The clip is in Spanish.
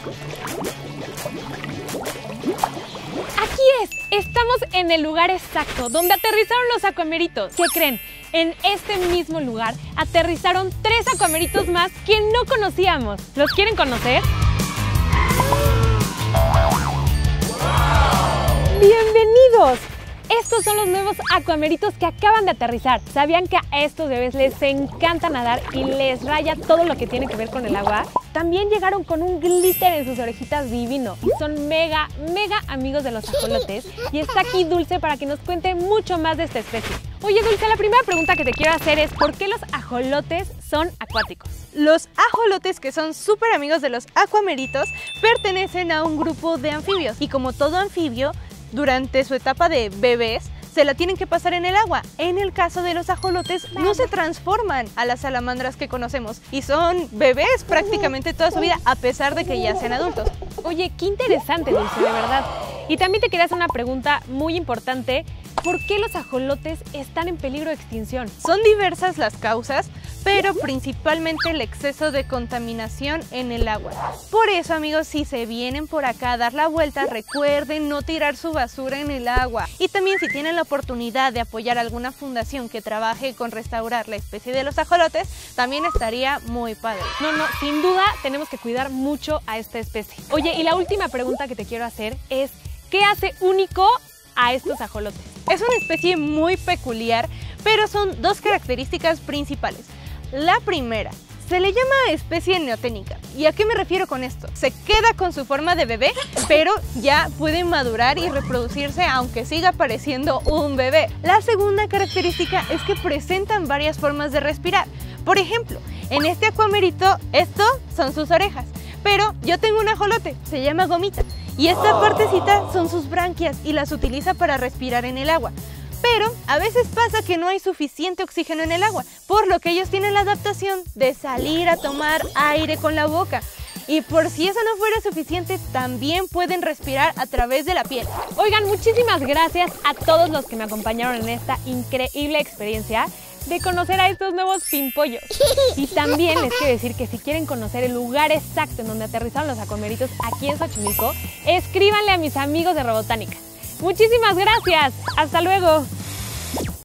Aquí es, estamos en el lugar exacto donde aterrizaron los acuameritos. ¿Qué creen? En este mismo lugar aterrizaron 3 acuameritos más que no conocíamos. ¿Los quieren conocer? ¡Bienvenidos! Estos son los nuevos acuameritos que acaban de aterrizar. ¿Sabían que a estos bebés les encanta nadar y les raya todo lo que tiene que ver con el agua? También llegaron con un glitter en sus orejitas divino y son mega amigos de los ajolotes. Y está aquí Dulce para que nos cuente mucho más de esta especie. Oye Dulce, la primera pregunta que te quiero hacer es ¿por qué los ajolotes son acuáticos? Los ajolotes, que son súper amigos de los acuameritos, pertenecen a un grupo de anfibios y como todo anfibio, durante su etapa de bebés, se la tienen que pasar en el agua. En el caso de los ajolotes, no se transforman a las salamandras que conocemos y son bebés prácticamente toda su vida, a pesar de que ya sean adultos. Oye, qué interesante, Dulce, de verdad. Y también te quería hacer una pregunta muy importante. ¿Por qué los ajolotes están en peligro de extinción? Son diversas las causas, pero principalmente el exceso de contaminación en el agua. Por eso, amigos, si se vienen por acá a dar la vuelta, recuerden no tirar su basura en el agua. Y también si tienen la oportunidad de apoyar a alguna fundación que trabaje con restaurar la especie de los ajolotes, también estaría muy padre. No, sin duda tenemos que cuidar mucho a esta especie. Oye, y la última pregunta que te quiero hacer es, ¿qué hace único a estos ajolotes? Es una especie muy peculiar, pero son 2 características principales. La primera, se le llama especie neoténica. ¿Y a qué me refiero con esto? Se queda con su forma de bebé, pero ya puede madurar y reproducirse aunque siga pareciendo un bebé. La segunda característica es que presentan varias formas de respirar. Por ejemplo, en este acuamerito, esto son sus orejas. Pero yo tengo un ajolote, se llama Gomita, y esta partecita son sus branquias y las utiliza para respirar en el agua. Pero a veces pasa que no hay suficiente oxígeno en el agua, por lo que ellos tienen la adaptación de salir a tomar aire con la boca. Y por si eso no fuera suficiente, también pueden respirar a través de la piel. Oigan, muchísimas gracias a todos los que me acompañaron en esta increíble experiencia de conocer a estos nuevos pimpollos. Y también les quiero decir que si quieren conocer el lugar exacto en donde aterrizaron los acuameritos aquí en Xochimilco, escríbanle a mis amigos de Robotánica. Muchísimas gracias. Hasta luego.